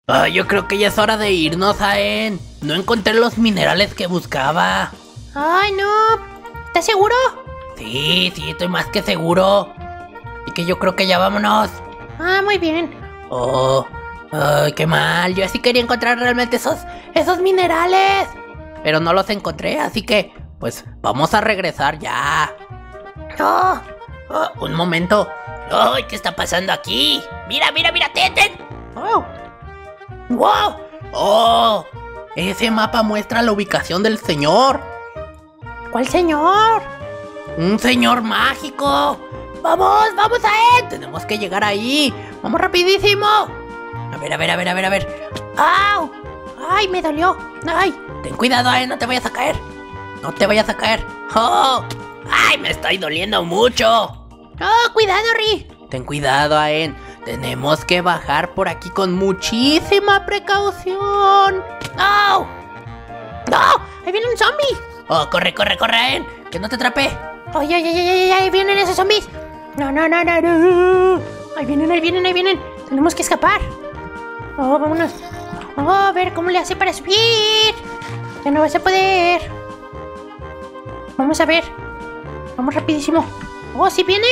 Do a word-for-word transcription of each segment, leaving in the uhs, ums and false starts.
Ah, yo creo que ya es hora de irnos, Aen. No encontré los minerales que buscaba. Ay, no. ¿Estás seguro? Sí, sí, estoy más que seguro. Y que yo creo que ya vámonos. Ah, muy bien. Oh, ay, qué mal. Yo sí quería encontrar realmente esos, esos minerales. Pero no los encontré, así que, pues, vamos a regresar ya. Oh, Oh, un momento. Ay, ¿qué está pasando aquí? Mira, mira, mira, ten, ten. oh. ¡Wow! ¡Oh! Ese mapa muestra la ubicación del señor. ¿Cuál señor? ¡Un señor mágico! ¡Vamos, vamos a él! Tenemos que llegar ahí. ¡Vamos rapidísimo! A ver, a ver, a ver, a ver, a ver. ¡Au! ¡Ay, me dolió! ¡Ay! Ten cuidado, eh, no te vayas a caer. No te vayas a caer. ¡Oh! ¡Ay, me estoy doliendo mucho! ¡Oh, cuidado, Ri! Ten cuidado, Aen. Tenemos que bajar por aquí con muchísima precaución. ¡No! ¡No! ¡Ahí viene un zombie! Oh, corre, corre, corre, Aen. Que no te atrape. ¡Ay, ay, ay, ay, ay! ¡Ahí vienen esos zombies! ¡No, no, no, no, no! ¡Ahí vienen, ahí vienen, ahí vienen! ¡Tenemos que escapar! ¡Oh, vámonos! ¡Oh, a ver cómo le hace para subir! ¡Ya no vas a poder! Vamos a ver. Vamos rapidísimo. ¡Oh, sí viene!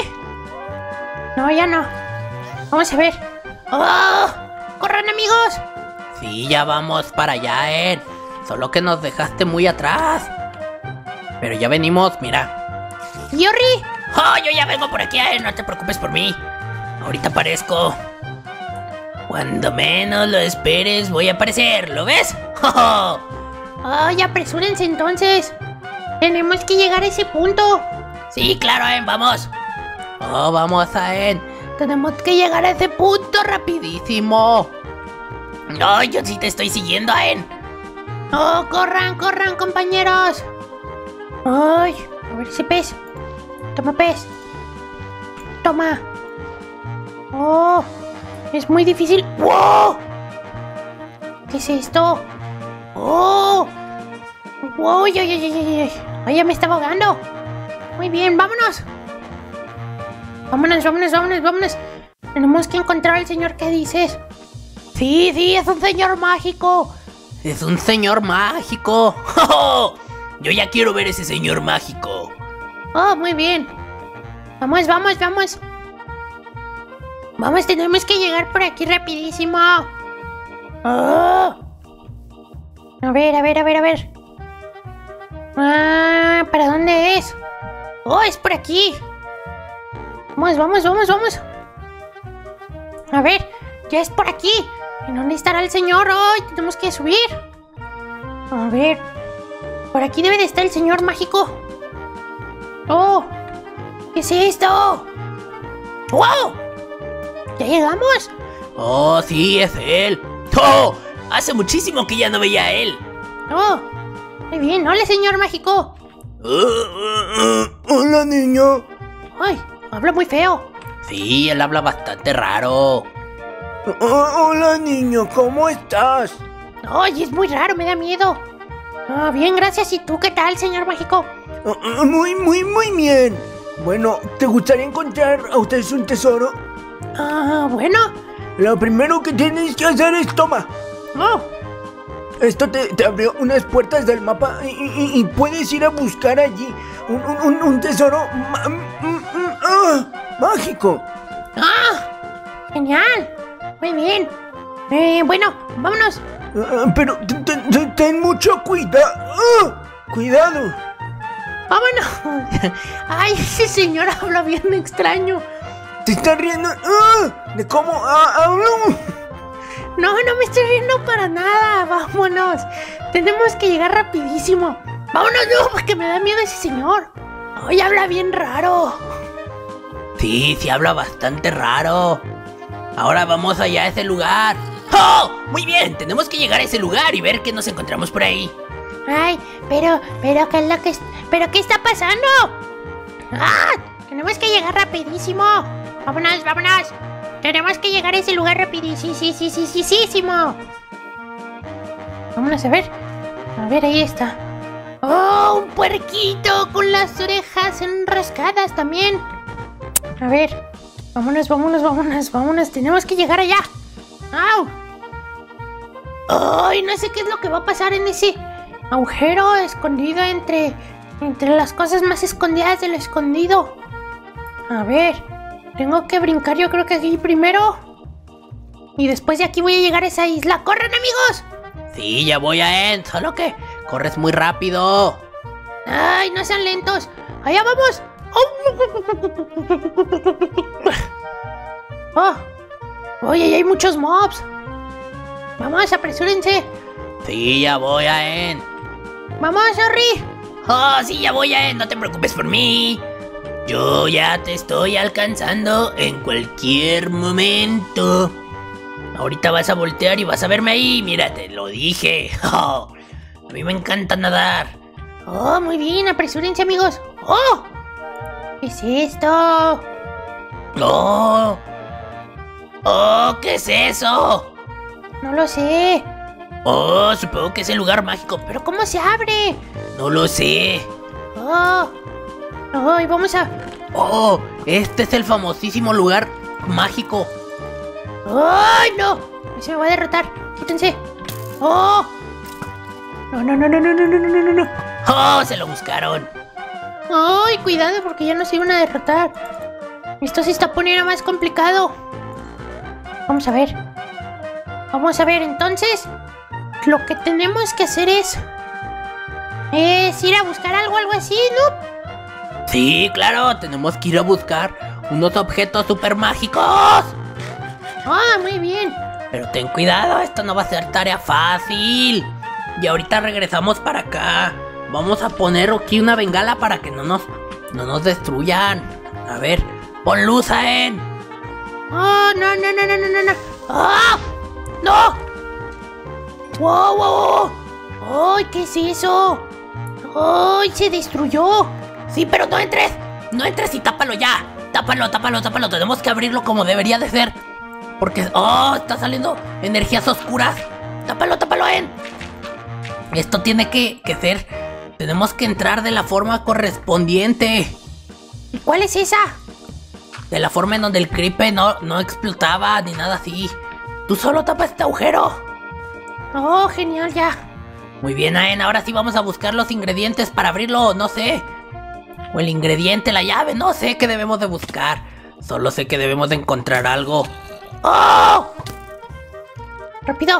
No, ya no. Vamos a ver. ¡Oh! ¡Corran, amigos! Sí, ya vamos para allá, Aen. Solo que nos dejaste muy atrás. Pero ya venimos, mira. ¡Yorri! ¡Oh, yo ya vengo por aquí, Aen! No te preocupes por mí. Ahorita aparezco. Cuando menos lo esperes, voy a aparecer. ¿Lo ves? ¡Oh! ¡Ay, apresúrense entonces! ¡Tenemos que llegar a ese punto! Sí, claro, Aen, vamos. Oh, vamos, Aen. Tenemos que llegar a ese punto rapidísimo. No, yo sí te estoy siguiendo, Aen. ¡Oh, corran, corran, compañeros! ¡Ay! A ver ese pez. Toma, pez. Toma. ¡Oh! Es muy difícil. ¡Wow! ¿Qué es esto? ¡Oh! ¡Wow! ¡Ay, ay, ay, ay, ay! ¡Ay, ya me estaba ahogando! Muy bien, vámonos. Vámonos, vámonos, vámonos, vámonos. Tenemos que encontrar al señor que dices. Sí, sí, es un señor mágico. Es un señor mágico. ¡Oh! Yo ya quiero ver ese señor mágico. Oh, muy bien. Vamos, vamos, vamos. Vamos, tenemos que llegar por aquí rapidísimo. Oh. A ver, a ver, a ver, a ver. Ah, ¿para dónde es? Oh, es por aquí. Vamos, vamos, vamos, vamos. A ver, ya es por aquí. ¿En dónde estará el señor? ¡Ay! Oh, tenemos que subir. A ver. Por aquí debe de estar el señor mágico. ¡Oh! ¿Qué es esto? ¡Wow! ¿Ya llegamos? Oh, sí, es él. ¡Oh! Hace muchísimo que ya no veía a él. ¡Oh! Muy bien, hola, señor mágico. Uh, uh, uh, hola, niño. ¡Ay! Habla muy feo. Sí, él habla bastante raro. Oh, hola, niño, ¿cómo estás? ¡Ay, es muy raro, me da miedo! Ah, bien, gracias. ¿Y tú qué tal, señor mágico? Oh, oh, muy, muy, muy bien. Bueno, ¿te gustaría encontrar a ustedes un tesoro? Ah, bueno. Lo primero que tienes que hacer es toma. Oh. Esto te, te abrió unas puertas del mapa y, y, y puedes ir a buscar allí un, un, un tesoro ma, m, m, ah, mágico. ¡Ah! ¡Genial! Muy bien. Eh, bueno, vámonos. Uh, pero ten, ten, ten mucho cuidado. Uh, cuidado. ¡Vámonos! ¡Ay, ese señor habla bien extraño! ¿Te estás riendo? Uh, ¿De cómo uh, hablo? No, no me estoy riendo para nada. Vámonos. Tenemos que llegar rapidísimo. Vámonos, no, porque me da miedo ese señor. Ay, habla bien raro. Sí, sí habla bastante raro. Ahora vamos allá a ese lugar. ¡Oh! Muy bien, tenemos que llegar a ese lugar y ver qué nos encontramos por ahí. Ay, pero, pero, ¿qué es lo que es? ¿Pero qué está pasando? ¡Ah! Tenemos que llegar rapidísimo. Vámonos, vámonos. Tenemos que llegar a ese lugar rapidísimo. Sí, sí, sí, sí, sí, sí. Vámonos a ver. A ver, ahí está. ¡Oh! Un puerquito con las orejas enroscadas también. A ver. Vámonos, vámonos, vámonos, vámonos. Tenemos que llegar allá. ¡Au! Ay, no sé qué es lo que va a pasar en ese agujero escondido entre, entre las cosas más escondidas de lo escondido. A ver, tengo que brincar yo creo que aquí primero. Y después de aquí voy a llegar a esa isla. ¡Corren, amigos! Sí, ya voy a End, solo que corres muy rápido. ¡Ay, no sean lentos! ¡Allá vamos! ¡Oh! ¡Oye, ya hay muchos mobs! ¡Vamos, apresúrense! Sí, ya voy a End. ¡Vamos, Sorry! Oh, sí, ya voy a End, no te preocupes por mí. Yo ya te estoy alcanzando en cualquier momento. Ahorita vas a voltear y vas a verme ahí. Mira, te lo dije. Oh, a mí me encanta nadar. ¡Oh, muy bien! ¡Apresúrense, amigos! ¡Oh! ¿Qué es esto? Oh, oh, ¿qué es eso? No lo sé. Oh, supongo que es el lugar mágico, pero ¿Pero cómo se abre? no lo sé. ¡Oh! ¡Ay, vamos a... Oh, este es el famosísimo lugar mágico. ¡Ay, no! Se me va a derrotar. Quítense. ¡Oh! No, no, no, no, no, no, no, no, no, no. Oh, se lo buscaron. ¡Ay, cuidado porque ya nos iban a derrotar! Esto se está poniendo más complicado. Vamos a ver. Vamos a ver, entonces... Lo que tenemos que hacer es... Es ir a buscar algo, algo así, ¿no? Sí, claro, tenemos que ir a buscar unos objetos super mágicos. ¡Ah, muy bien! Pero ten cuidado, esto no va a ser tarea fácil. Y ahorita regresamos para acá. Vamos a poner aquí una bengala para que no nos, no nos destruyan. A ver, pon luz, Aen. ¡Oh, no, no, no, no, no, no, no! ¡Ah! ¡No! ¡Wow, wow, wow! ¡Ay, qué es eso! ¡Ay, se destruyó! Sí, pero no entres. No entres y tápalo ya. Tápalo, tápalo, tápalo. Tenemos que abrirlo como debería de ser. Porque, oh, está saliendo energías oscuras. Tápalo, tápalo, Aen. Esto tiene que, que ser... Tenemos que entrar de la forma correspondiente. ¿Y cuál es esa? De la forma en donde el creeper no, no explotaba ni nada así. Tú solo tapas este agujero. ¡Oh, genial, ya! Muy bien, Aen. Ahora sí vamos a buscar los ingredientes para abrirlo. No sé. O el ingrediente, la llave. No sé qué debemos de buscar. Solo sé que debemos de encontrar algo. ¡Oh! ¡Rápido!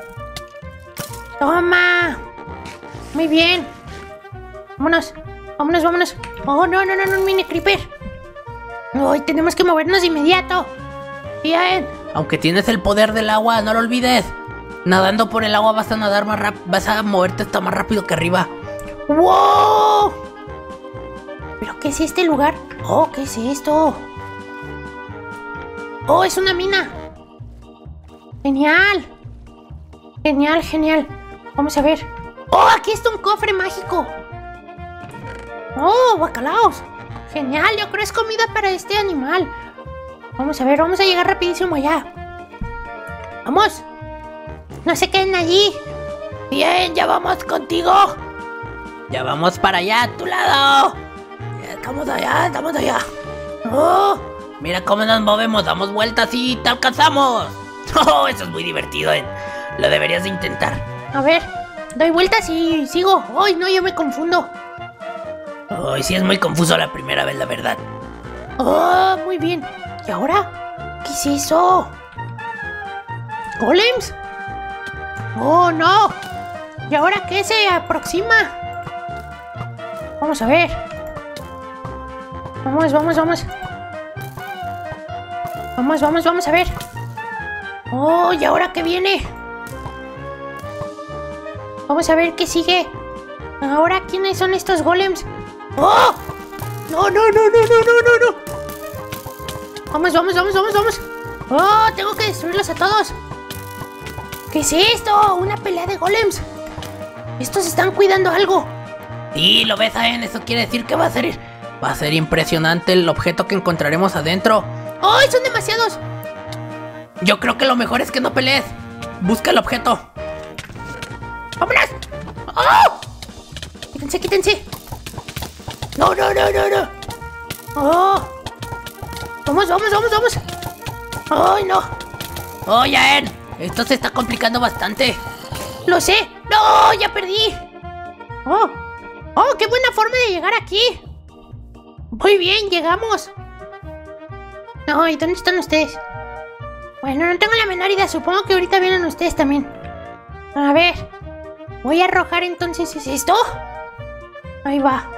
¡Toma! Muy bien. Vámonos. Vámonos, vámonos. ¡Oh, no, no, no, no! ¡Un mini creeper! ¡Ay, tenemos que movernos de inmediato! ¡Bien! Aunque tienes el poder del agua, no lo olvides. Nadando por el agua vas a nadar más rápido. Vas a moverte hasta más rápido que arriba. ¡Wow! ¿Pero qué es este lugar? ¡Oh, qué es esto! ¡Oh, es una mina! ¡Genial! Genial, genial. Vamos a ver. ¡Oh, aquí está un cofre mágico! ¡Oh, bacalaos! Genial, yo creo que es comida para este animal. Vamos a ver, vamos a llegar rapidísimo allá. ¡Vamos! ¡No se queden allí! Bien, ya vamos contigo. Ya vamos para allá, a tu lado. Ya estamos allá, estamos allá. Oh, mira cómo nos movemos, damos vueltas y te alcanzamos. Oh, eso es muy divertido, ¿eh? Lo deberías de intentar. A ver, doy vueltas y sigo. ¡Ay, no, yo me confundo! Ay, sí es muy confuso la primera vez, la verdad. ¡Oh, muy bien! ¿Y ahora? ¿Qué es eso? ¿Golems? ¡Oh, no! ¿Y ahora qué se aproxima? Vamos a ver. Vamos, vamos, vamos. Vamos, vamos, vamos a ver. ¡Oh, y ahora qué viene! Vamos a ver qué sigue. ¿Ahora quiénes son estos golems? ¡Oh! ¡No, no, no, no, no, no, no, no! ¡Vamos, vamos, vamos, vamos, vamos! ¡Oh, tengo que destruirlos a todos! ¿Qué es esto? ¡Una pelea de golems! ¡Estos están cuidando algo! Sí, lo ves, Aen, eso quiere decir que va a ser... Va a ser impresionante el objeto que encontraremos adentro. ¡Ay, son demasiados! Yo creo que lo mejor es que no pelees. Busca el objeto. ¡Vámonos! ¡Oh! ¡Quítense, quítense! ¡No, no, no, no, no! ¡Oh! ¡Vamos, vamos, vamos, vamos! ¡Ay, no! ¡Oye, Aen! Esto se está complicando bastante. ¡Lo sé! ¡No! ¡Ya perdí! ¡Oh! ¡Oh! ¡Qué buena forma de llegar aquí! Muy bien, llegamos. No, ¿y dónde están ustedes? Bueno, no tengo la menor idea. Supongo que ahorita vienen ustedes también. A ver. Voy a arrojar entonces. ¿Es esto? Ahí va.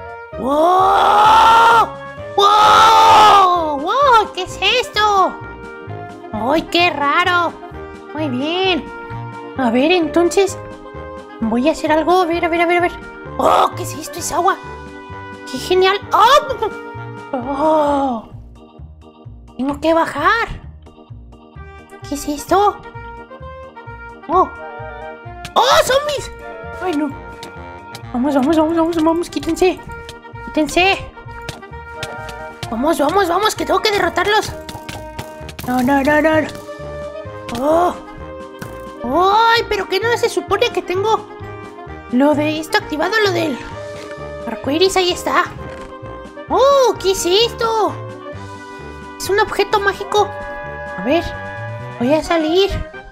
¡Wow! ¡Wow! ¡Wow! ¿Qué es esto? ¡Ay, qué raro! Muy bien. A ver, entonces. Voy a hacer algo. A ver, a ver, a ver, a ver. ¡Oh! ¿Qué es esto? Es agua. ¡Qué genial! ¡Oh! ¡Oh! Tengo que bajar. ¿Qué es esto? ¡Oh! ¡Oh, zombies! ¡Ay, no! Vamos, vamos, vamos, vamos, vamos, quítense. Quítense. Vamos, vamos, vamos, que tengo que derrotarlos. No, no, no, no. ¡Oh! ¡Ay! ¿Pero qué no se supone que tengo? Lo de esto activado, lo del arcoiris, ahí está. ¡Oh! ¿Qué es esto? Es un objeto mágico. A ver, voy a salir.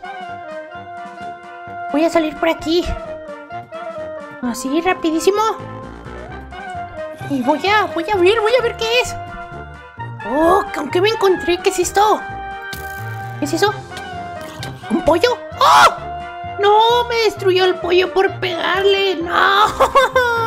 Voy a salir por aquí. Así, rapidísimo. Y voy a, voy a ver, voy a ver qué es. Oh, ¿con qué me encontré? ¿Qué es esto? ¿Qué es eso? ¿Un pollo? ¡Oh! No, me destruyó el pollo por pegarle. No.